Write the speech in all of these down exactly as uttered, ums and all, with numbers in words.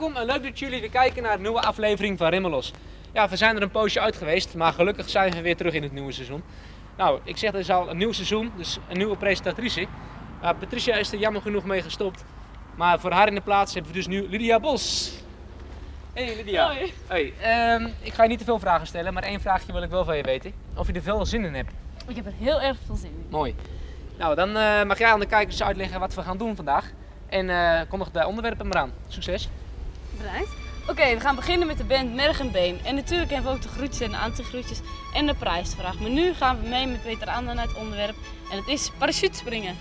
welkom en leuk dat jullie weer kijken naar een nieuwe aflevering van Rimmelos. Ja, we zijn er een poosje uit geweest, maar gelukkig zijn we weer terug in het nieuwe seizoen. Nou, ik zeg, er is al een nieuw seizoen, dus een nieuwe presentatrice. Uh, Patricia is er jammer genoeg mee gestopt, maar voor haar in de plaats hebben we dus nu Lydia Bos. Hey Lydia. Hoi. Hey, um, ik ga je niet te veel vragen stellen, maar één vraagje wil ik wel van je weten. Of je er veel zin in hebt. Ik heb er heel erg veel zin in. Mooi. Nou, dan uh, mag jij aan de kijkers uitleggen wat we gaan doen vandaag. En uh, kondig de onderwerpen maar aan. Succes. Bedankt. Oké, okay, we gaan beginnen met de band Merg en Been. En natuurlijk hebben we ook de groetjes en de antigroetjes en de prijsvraag. Maar nu gaan we mee met Peter Andan naar het onderwerp. En het is parachutespringen.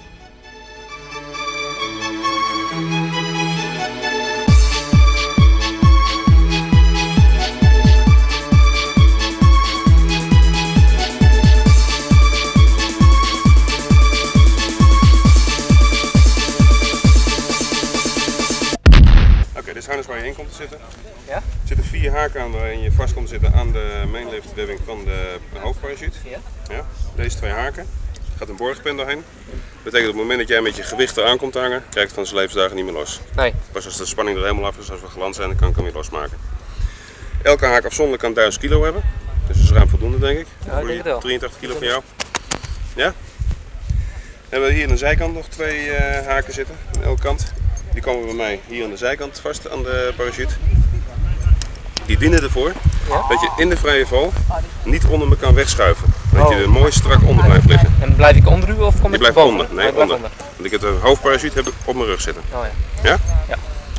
Dit is harnas waar je in komt te zitten. Ja? Er zitten vier haken aan waarin je vast komt te zitten aan de mainliftwebbing van de hoofdparachute. Ja. Ja? Deze twee haken. Er gaat een borgpen doorheen. Dat betekent op het moment dat jij met je gewicht eraan komt te hangen, krijg je het van zijn levensdagen niet meer los. Nee. Pas als de spanning er helemaal af is, als we geland zijn, dan kan ik hem weer losmaken. Elke haak afzonderlijk kan duizend kilo hebben. Dus dat is ruim voldoende, denk ik. Ja, ik denk het wel. drieëntachtig kilo van jou. Ja? Dan hebben we hier aan de zijkant nog twee uh, haken zitten, aan elke kant. Die komen bij mij hier aan de zijkant vast aan de parachute. Die dienen ervoor ja? dat je in de vrije val niet onder me kan wegschuiven. Dat oh. je er mooi strak onder blijft liggen. En blijf ik onder u of kom je ik blijft boven? onder? Nee, oh, onder. onder. Want ik heb de hoofdparachute heb ik op mijn rug zitten. Oh, ja? Ja? Ja.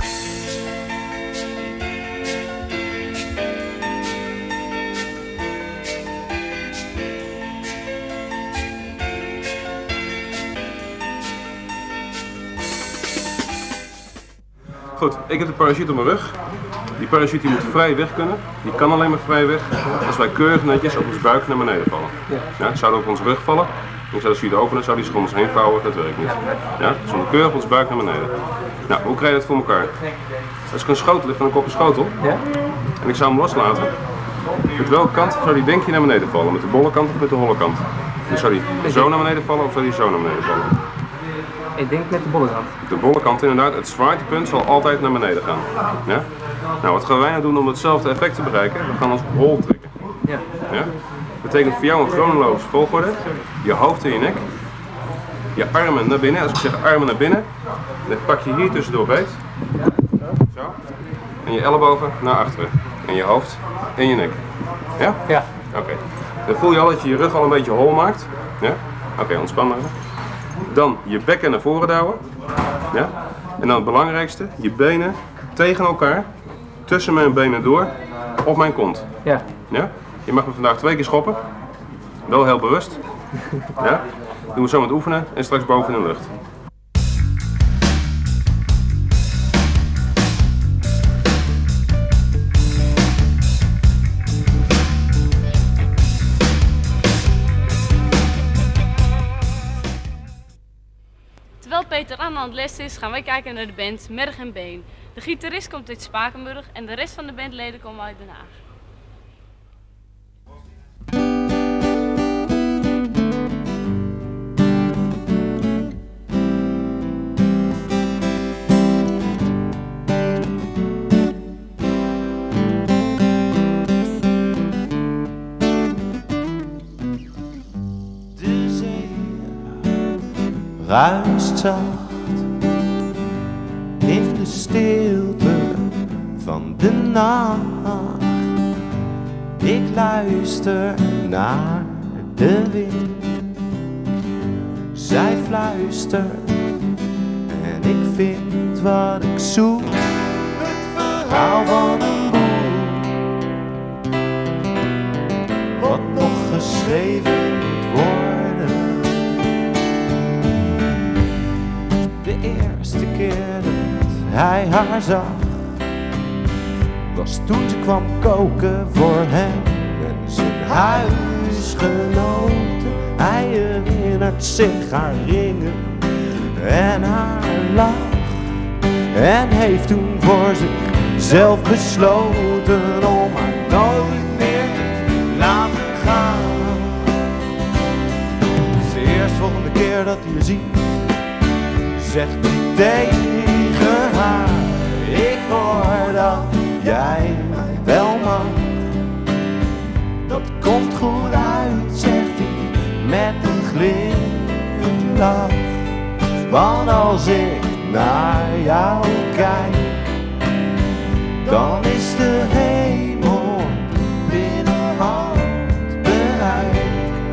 Goed, ik heb de parachute op mijn rug. Die parachute die moet vrij weg kunnen. Die kan alleen maar vrij weg als wij keurig netjes op ons buik naar beneden vallen. Ja. Ja, zouden we op ons rug vallen, dan zou de chute openen, zou die zich om ons heen vouwen, dat werkt niet. Ja, dus we moeten keurig op ons buik naar beneden. Nou, hoe krijg je dat voor elkaar? Als ik een schotel lig van een kopje schotel ja? en ik zou hem loslaten, met welke kant zou die denk je naar beneden vallen? Met de bolle kant of met de holle kant? Dus zou die zo naar beneden vallen of zou die zo naar beneden vallen? Ik denk met de bolle kant. De bolle kant inderdaad, het zwaartepunt zal altijd naar beneden gaan. Ja? Nou, wat gaan wij nou doen om hetzelfde effect te bereiken? We gaan ons hol trekken. Ja. Ja? Dat betekent voor jou een chronologische volgorde. Je hoofd en je nek. Je armen naar binnen. Als ik zeg armen naar binnen, dan pak je hier tussendoor beet. Zo. En je ellebogen naar achteren. En je hoofd en je nek. Ja? Ja. Oké. Okay. Dan voel je al dat je je rug al een beetje hol maakt. Ja? Oké, okay, ontspan maar even. Dan je bekken naar voren douwen. Ja? En dan het belangrijkste, je benen tegen elkaar, tussen mijn benen door, op mijn kont. Ja. Ja? Je mag me vandaag twee keer schoppen. Wel heel bewust. Ja? Doen we zo met oefenen en straks boven in de lucht. Terwijl Peter Andan aan het les is, gaan wij kijken naar de band Merg en Been. De gitarist komt uit Spakenburg en de rest van de bandleden komen uit Den Haag. De zee ruist zacht in de stilte van de nacht. Ik luister naar de wind. Zij fluistert en ik vind wat ik zoek. Het verhaal van een boek, wat nog geschreven moet worden. De eerste keer dat hij haar zag, was toen ze kwam koken voor hem en zijn huisgenoten. Hij herinnert zich haar ringen en haar lach en heeft toen voor zichzelf besloten om haar nooit meer te laten gaan. Dus de eerstvolgende keer dat hij haar ziet, zegt hij tegen haar: ik hoor hoor dat jij mij wel mag. Dat komt goed uit, zegt hij met een glimlach. Want als ik naar jou kijk, dan is de hemel binnen handbereik.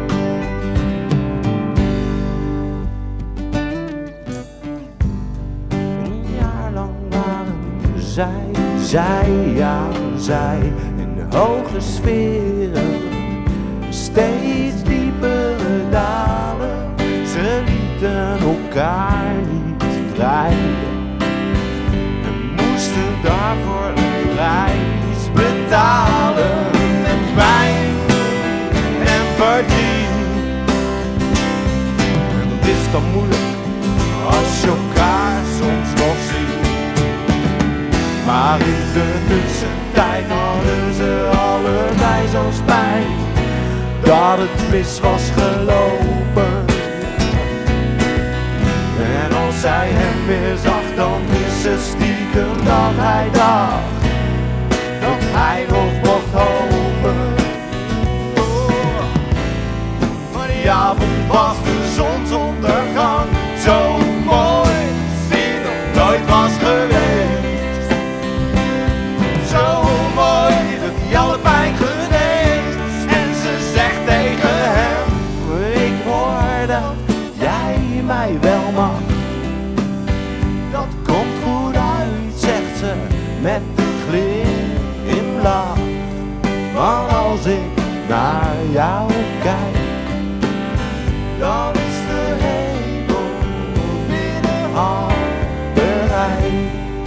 Een jaar lang waren zij, zij aan zij in de hoge sferen, steeds diepere dalen. Ze lieten elkaar niet vrij en moesten daarvoor een prijs betalen. Met pijn en verdriet. En dat is dan moeilijk als je elkaar soms nog ziet. Maar in de tussentijd hadden ze allebei zo'n spijt dat het mis was gelopen. En als zij hem weer zag, dan wist ze stiekem dat hij dacht dat hij nog mocht hopen. Oh, maar die avond was de zonsondergang, zo mooi als die nog nooit was geweest. Zo mooi dat hij allebei geneest. En ze zegt tegen hem, ik hoor dat jij mij wel mag. Dat komt goed uit, zegt ze met een glimlach. Want als ik naar jou kijk, dan is de hemel binnen handbereik.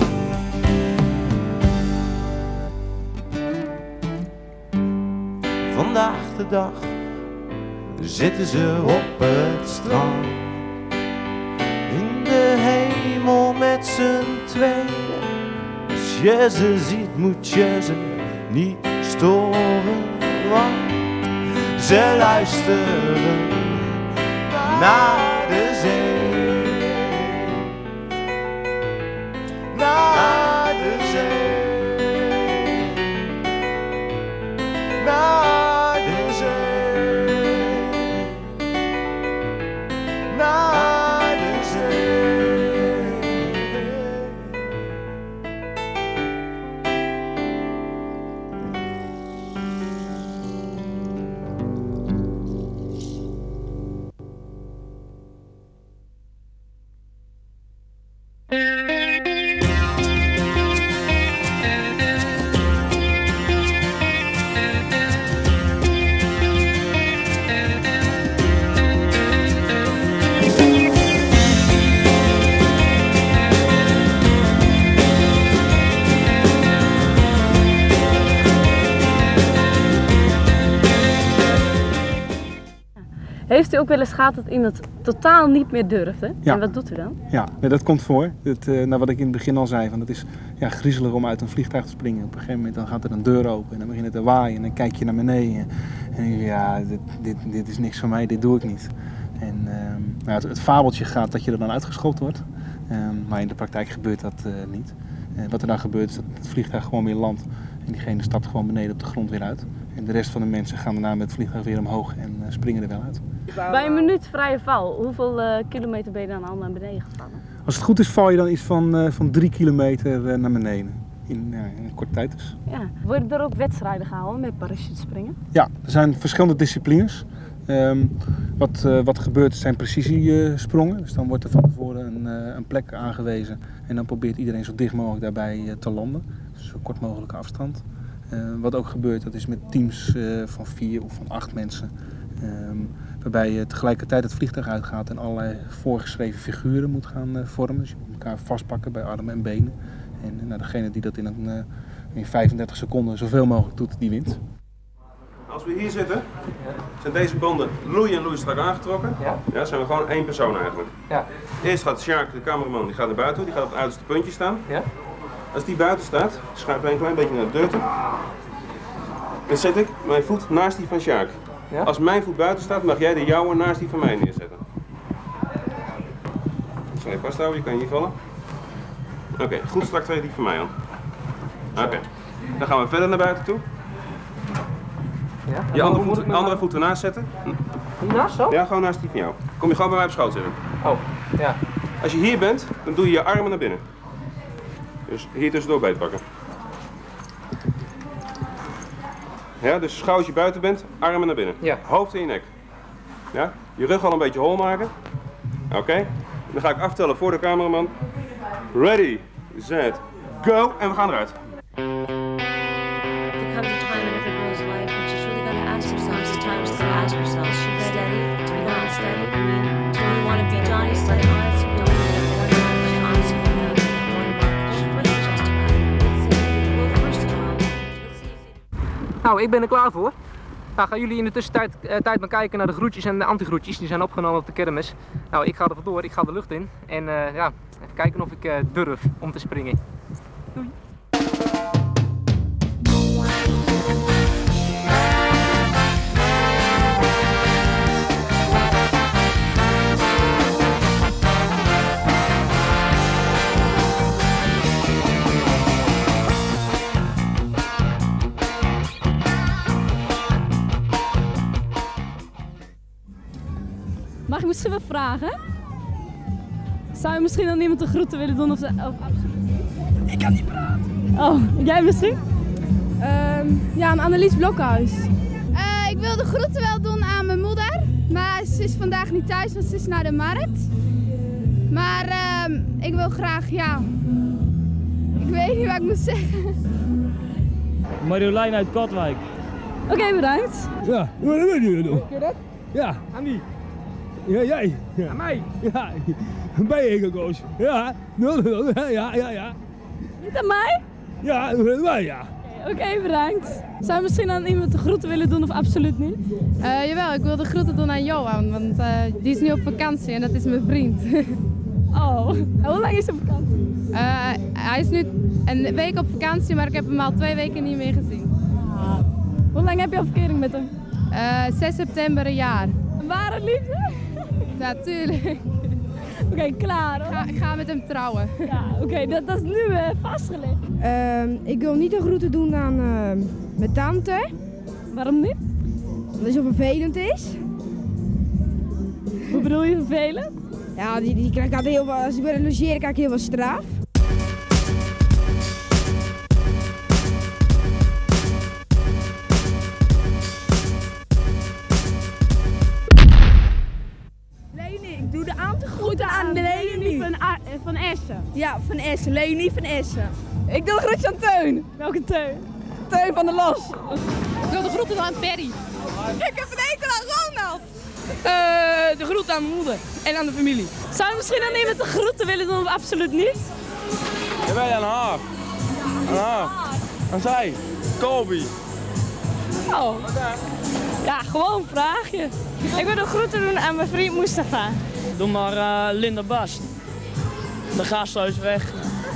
Vandaag de dag zitten ze op het strand, in de hemel met z'n tweeën. Als je ze ziet moet je ze niet storen, want ze luisteren naar de zee. Naar de zee. Naar de zee. Naar de zee. Heeft u ook wel eens gehad dat iemand totaal niet meer durfde? Ja. En wat doet u dan? Ja, nee, dat komt voor. Dat, uh, nou, wat ik in het begin al zei, van, het is ja, griezelig om uit een vliegtuig te springen. Op een gegeven moment dan gaat er een deur open en dan begint het te waaien en dan kijk je naar beneden. En dan denk je, ja, dit, dit, dit is niks voor mij, dit doe ik niet. En uh, nou, het, het fabeltje gaat dat je er dan uitgeschopt wordt, uh, maar in de praktijk gebeurt dat uh, niet. Uh, wat er dan gebeurt is dat het vliegtuig gewoon weer landt en diegene stapt gewoon beneden op de grond weer uit. En de rest van de mensen gaan daarna met het vliegtuig weer omhoog en uh, springen er wel uit. Bij een minuut vrije val, hoeveel uh, kilometer ben je dan al naar beneden gevallen? Als het goed is val je dan iets van, uh, van drie kilometer uh, naar beneden. In, uh, in een korte tijd dus. Ja. Worden er ook wedstrijden gehouden met parachutespringen? Ja, er zijn verschillende disciplines. Um, wat, uh, wat gebeurt zijn precisiesprongen. Dus dan wordt er van tevoren een, uh, een plek aangewezen. En dan probeert iedereen zo dicht mogelijk daarbij uh, te landen. Dus zo kort mogelijke afstand. Uh, wat ook gebeurt, dat is met teams uh, van vier of van acht mensen. Um, waarbij je tegelijkertijd het vliegtuig uitgaat en allerlei voorgeschreven figuren moet gaan uh, vormen. Dus je moet elkaar vastpakken bij armen en benen. En uh, nou, degene die dat in, een, uh, in vijfendertig seconden zoveel mogelijk doet, die wint. Als we hier zitten, zijn deze banden loei en loei strak aangetrokken. Ja. Ja, zijn we gewoon één persoon eigenlijk. Ja. Eerst gaat Sjaak, de cameraman, die gaat naar buiten, die gaat op het uiterste puntje staan. Ja. Als die buiten staat, schuif ik een klein beetje naar de deur toe. Dan zet ik mijn voet naast die van Sjaak. Ja. Als mijn voet buiten staat, mag jij de jouwe naast die van mij neerzetten. Ik zal je vasthouden, je kan hier vallen. Oké, okay, goed strak tegen die van mij aan. Oké. Okay. Dan gaan we verder naar buiten toe. Ja? Je andere voet, andere voet ernaast zetten. Hiernaast zo? Ja, gewoon naast die van jou. Kom je gewoon bij mij op schoot zitten. Oh, ja. Als je hier bent, dan doe je je armen naar binnen. Dus hier tussendoor beetpakken. Ja, dus gauw als je buiten bent, armen naar binnen. Ja. Hoofd in je nek. Ja? Je rug al een beetje hol maken. Oké. Okay. Dan ga ik aftellen voor de cameraman. Ready, set, go. En we gaan eruit. There comes a time in every girl's life when she's really got to ask herself sometimes to ask herself, is she steady? Do you not steady? I mean, do you want to be Johnny steady? Honest, you don't want to be honest, honest, one month. She was just about it. Let's see. Well, first of all, let's see if Nou, ik ben er klaar voor. Nou, gaan jullie in de tussentijd uh, tijd maar kijken naar de groetjes en de antigroetjes. Die zijn opgenomen op de kermis. Nou, ik ga er vandoor, ik ga de lucht in. En uh, ja, even kijken of ik uh, durf om te springen. Doei! Mag ik misschien wat vragen? Zou je misschien dan iemand de groeten willen doen of, of absoluut niet? Ik kan niet praten. Oh, jij misschien? Um, ja, aan Annelies Blokhuis. Uh, ik wil de groeten wel doen aan mijn moeder, maar ze is vandaag niet thuis, want ze is naar de markt. Maar uh, ik wil graag, ja, ik weet niet wat ik moet zeggen. Marjolein uit Katwijk. Oké, okay, bedankt. Ja, wat wil je doen? Kun je dat? Ja. Aan wie? Ja, jij. Ja. Aan mij? Ja, bij je gekozen. Ja, ja, ja, ja. Niet aan mij? Ja, wij ja. Oké, okay, bedankt. Zou je misschien aan iemand de groeten willen doen of absoluut niet? Uh, jawel, ik wil de groeten doen aan Johan, want uh, die is nu op vakantie en dat is mijn vriend. Oh, hoe lang is hij op vakantie? Uh, hij is nu een week op vakantie, maar ik heb hem al twee weken niet meer gezien. Ah. Hoe lang heb je al verkering met hem? Uh, zes september een jaar. Een ware liefde? Natuurlijk. Oké, okay, klaar hoor. Ik ga, ik ga met hem trouwen. Ja, oké, okay, dat, dat is nu uh, vastgelegd. Uh, ik wil niet de groeten doen aan uh, mijn tante. Waarom niet? Omdat hij zo vervelend is. Hoe bedoel je vervelend? Ja, die, die krijgt altijd heel veel, als ik ben logeren krijg ik heel veel straf. Ik doe de antigroeten aan Leni van, van Essen. Ja, van Essen. Leni van Essen. Ik doe de groetjes aan Teun. Welke Teun? Teun van der Los. Ik wil de groeten aan Perry. Ik heb een hekel aan Ronald. Uh, de groeten aan mijn moeder en aan de familie. Zou je misschien aan iemand de groeten willen doen of absoluut niet? Jawel, aan haar. Aan haar. Aan zij. Kobi. Oh. Ja, gewoon een vraagje. Ik wil de groeten doen aan mijn vriend Mustafa. Doe maar uh, Linda Bast. De gasthuis weg.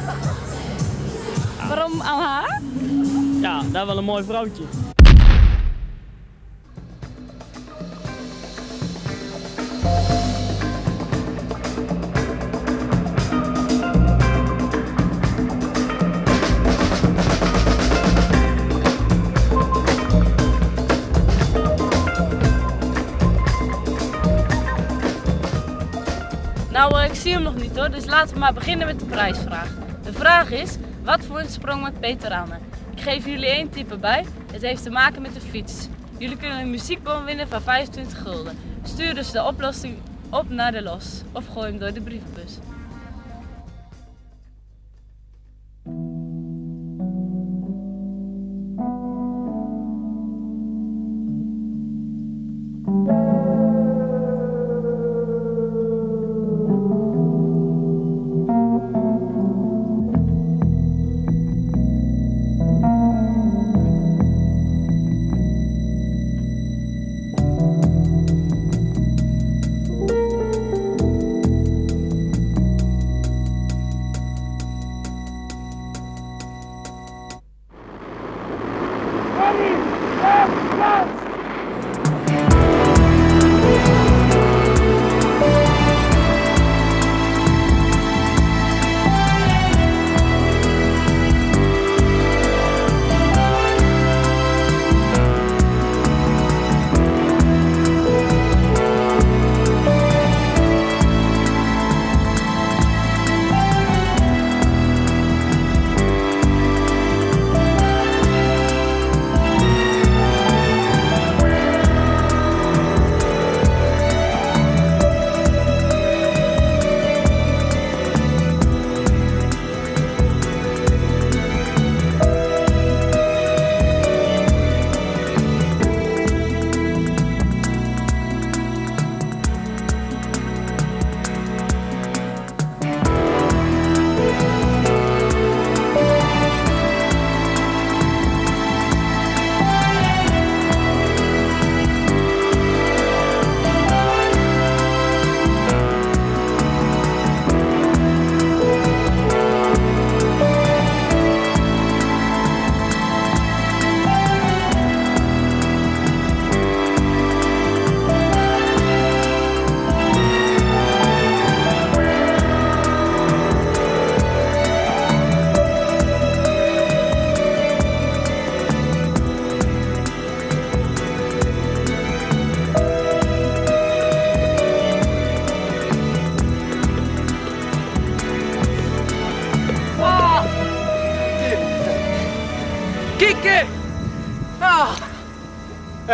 Waarom aan haar? Ja, dat is wel een mooi vrouwtje. Nou, ik zie hem nog niet hoor, dus laten we maar beginnen met de prijsvraag. De vraag is, wat voor een sprong met Peter Anne? Ik geef jullie één tip erbij, het heeft te maken met de fiets. Jullie kunnen een muziekbon winnen van vijfentwintig gulden. Stuur dus de oplossing op naar de Los of gooi hem door de brievenbus.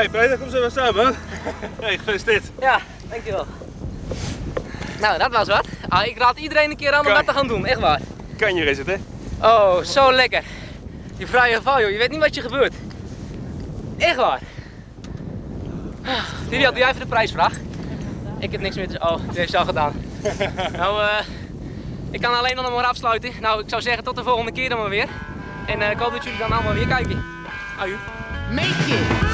Hey, Peter, kom zo maar samen. Hey, gefeliciteerd. Ja, dankjewel. Nou, dat was wat. Ah, ik raad iedereen een keer aan om dat te gaan doen, echt waar. Kan je is het, hè? Oh, zo lekker. Die vrije val, joh. Je weet niet wat je gebeurt. Echt waar. Lilian, doe jij even de prijsvraag? Ik heb niks meer te... Oh, die heeft ze al gedaan. Nou, uh, ik kan alleen nog maar afsluiten. Nou, ik zou zeggen tot de volgende keer dan maar weer. En uh, ik hoop dat jullie dan allemaal weer kijken. Aju. Make it!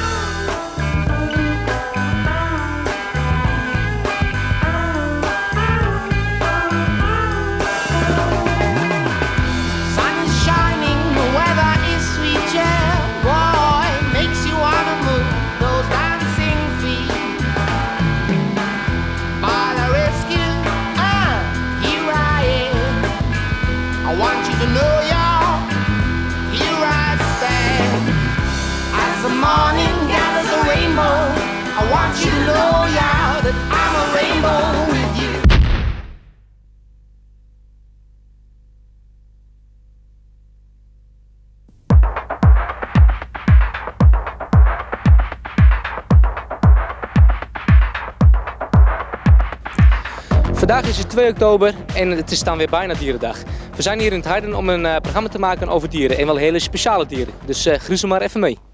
Vandaag is het twee oktober en het is dan weer bijna Dierendag. We zijn hier in het Heiden om een uh, programma te maken over dieren en wel hele speciale dieren. Dus uh, griezel maar even mee.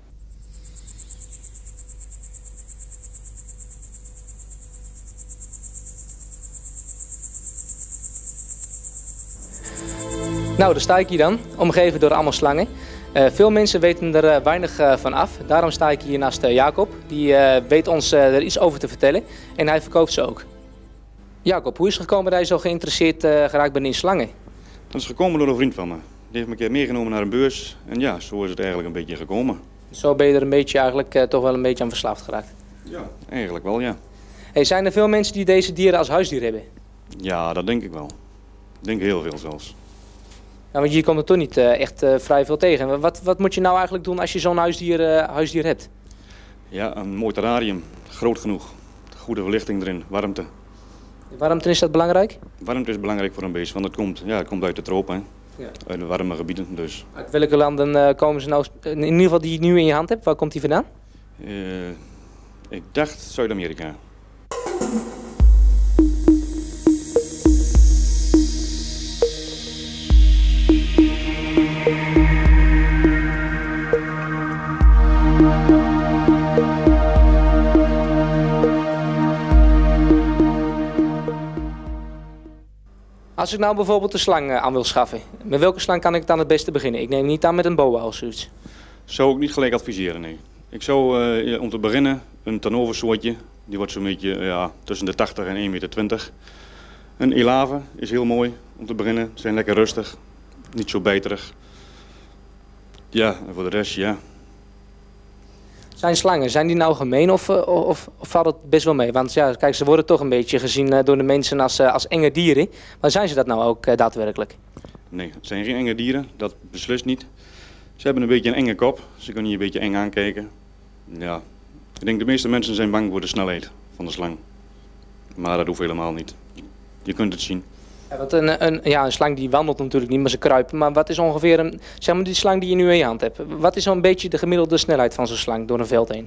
Nou, daar sta ik hier dan, omgeven door allemaal slangen. Uh, veel mensen weten er uh, weinig uh, van af. Daarom sta ik hier naast uh, Jacob. Die uh, weet ons uh, er iets over te vertellen en hij verkoopt ze ook. Jacob, hoe is het gekomen dat je zo geïnteresseerd uh, geraakt bent in slangen? Dat is gekomen door een vriend van me. Die heeft me een keer meegenomen naar een beurs en ja, zo is het eigenlijk een beetje gekomen. Zo ben je er een beetje eigenlijk uh, toch wel een beetje aan verslaafd geraakt? Ja, eigenlijk wel, ja. Hey, zijn er veel mensen die deze dieren als huisdier hebben? Ja, dat denk ik wel. Ik denk heel veel zelfs. Ja, want je komt er toch niet uh, echt uh, vrij veel tegen. Wat, wat moet je nou eigenlijk doen als je zo'n huisdier, uh, huisdier hebt? Ja, een mooi terrarium. Groot genoeg. Goede verlichting erin, warmte. Warmte, is dat belangrijk? Warmte is belangrijk voor een beest, want het komt, ja, het komt uit de tropen, hè. Ja. Uit de warme gebieden. Dus. Uit welke landen uh, komen ze nou, in ieder geval die je nu in je hand hebt, waar komt die vandaan? Uh, ik dacht Zuid-Amerika. Als ik nou bijvoorbeeld een slang aan wil schaffen, met welke slang kan ik dan het beste beginnen? Ik neem niet aan met een boa of zoiets. Zou ik niet gelijk adviseren, nee. Ik zou uh, om te beginnen een tanoversoortje, die wordt zo'n beetje uh, ja, tussen de tachtig en één meter twintig. Een elave is heel mooi om te beginnen, ze zijn lekker rustig, niet zo bijterig. Ja, en voor de rest, ja. Zijn slangen, zijn die nou gemeen of, of, of, of valt het best wel mee? Want ja, kijk, ze worden toch een beetje gezien uh, door de mensen als, uh, als enge dieren. Maar zijn ze dat nou ook uh, daadwerkelijk? Nee, het zijn geen enge dieren, dat beslist niet. Ze hebben een beetje een enge kop, ze kunnen je een beetje eng aankijken. Ja, ik denk de meeste mensen zijn bang voor de snelheid van de slang. Maar dat hoeft helemaal niet. Je kunt het zien. Ja, want een, een, ja, een slang die wandelt natuurlijk niet, maar ze kruipen. Maar wat is ongeveer een, zeg maar die slang die je nu in je hand hebt, wat is zo'n beetje de gemiddelde snelheid van zo'n slang door een veld heen?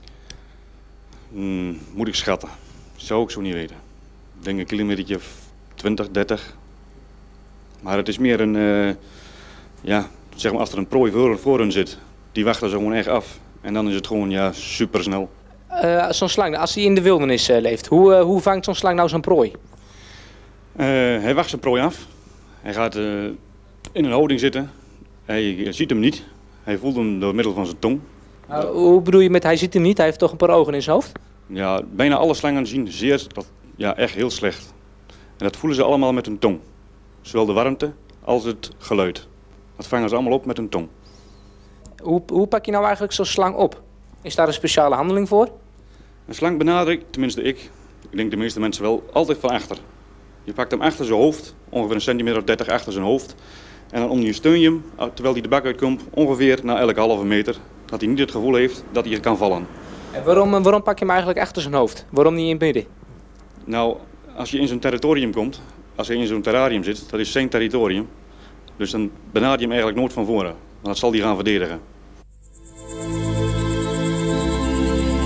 Hmm, moet ik schatten. Zou ik zo niet weten. Ik denk een kilometertje twintig, dertig. Maar het is meer een, uh, ja, zeg maar als er een prooi voor, voor hun zit, die wachten ze gewoon echt af. En dan is het gewoon, ja, super snel. Uh, zo'n slang, als hij in de wildernis uh, leeft, hoe, uh, hoe vangt zo'n slang nou zijn prooi? Uh, hij wacht zijn prooi af. Hij gaat uh, in een houding zitten. Hij ziet hem niet. Hij voelt hem door middel van zijn tong. Uh, hoe bedoel je met hij ziet hem niet? Hij heeft toch een paar ogen in zijn hoofd? Ja, bijna alle slangen zien zeer, dat, ja, echt heel slecht. En dat voelen ze allemaal met hun tong. Zowel de warmte als het geluid. Dat vangen ze allemaal op met hun tong. Hoe, hoe pak je nou eigenlijk zo'n slang op? Is daar een speciale handeling voor? Een slang benadrukt, tenminste ik, ik denk de meeste mensen wel, altijd van achter. Je pakt hem achter zijn hoofd, ongeveer een centimeter of dertig achter zijn hoofd. En dan ondersteun je hem, terwijl hij de bak uitkomt, ongeveer na elke halve meter. Dat hij niet het gevoel heeft dat hij kan vallen. En waarom, waarom pak je hem eigenlijk achter zijn hoofd? Waarom niet in het midden? Nou, als je in zo'n territorium komt, als hij in zo'n terrarium zit, dat is zijn territorium. Dus dan benader je hem eigenlijk nooit van voren, want dat zal hij gaan verdedigen.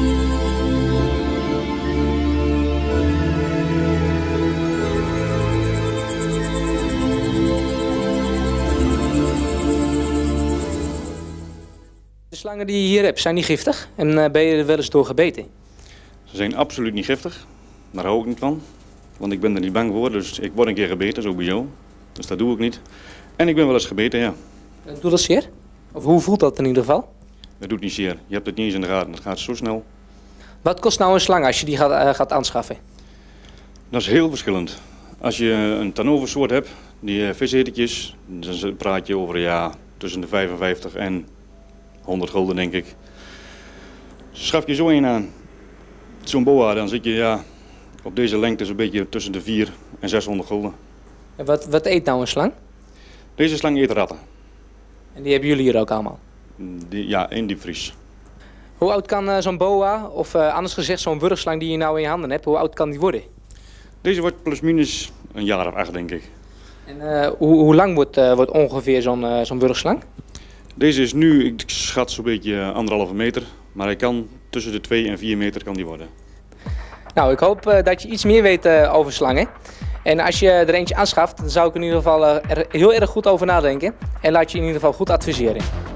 slangen die je hier hebt, zijn die giftig? En uh, ben je er wel eens door gebeten? Ze zijn absoluut niet giftig. Daar hou ik niet van. Want ik ben er niet bang voor, dus ik word een keer gebeten, sowieso. Dus dat doe ik niet. En ik ben wel eens gebeten, ja. Doet dat zeer? Of hoe voelt dat in ieder geval? Dat doet niet zeer. Je hebt het niet eens in de gaten, het gaat zo snel. Wat kost nou een slang als je die gaat, uh, gaat aanschaffen? Dat is heel verschillend. Als je een tanoversoort hebt, die uh, visetertjes, dan praat je over ja, tussen de vijfenvijftig en honderd gulden, denk ik. Schaf je zo een aan, zo'n boa, dan zit je ja, op deze lengte zo'n beetje tussen de vierhonderd en zeshonderd gulden. En wat, wat eet nou een slang? Deze slang eet ratten. En die hebben jullie hier ook allemaal? Die, ja, in diepvries. Hoe oud kan uh, zo'n boa, of uh, anders gezegd zo'n wurgslang die je nou in je handen hebt, hoe oud kan die worden? Deze wordt plus minus een jaar of acht, denk ik. En uh, hoe, hoe lang wordt, uh, wordt ongeveer zo'n uh, zo'n wurgslang? Deze is nu, ik schat zo'n beetje anderhalve meter, maar hij kan tussen de twee en vier meter kan die worden. Nou, ik hoop uh, dat je iets meer weet uh, over slangen. En als je er eentje aanschaft, dan zou ik in ieder geval uh, er heel erg goed over nadenken. En laat je in ieder geval goed adviseren.